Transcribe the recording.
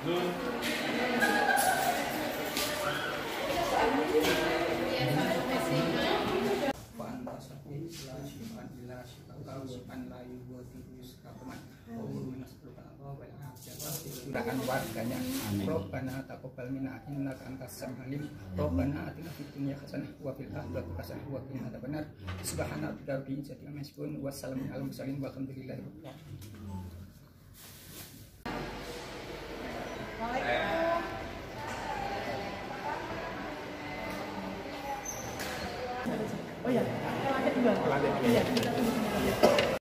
warganya. Robbana taqabbal minna innaka antas samiul alim. Robbana atina fid dunya hasanah wa fil akhirati hasanah wa qina adzabannar. Subhana rabbika rabbil izzati amma yasifun wa salamun alal mursalin walhamdulillahi rabbil alamin. Oh ya, lanjut dua. Lanjut. Iya.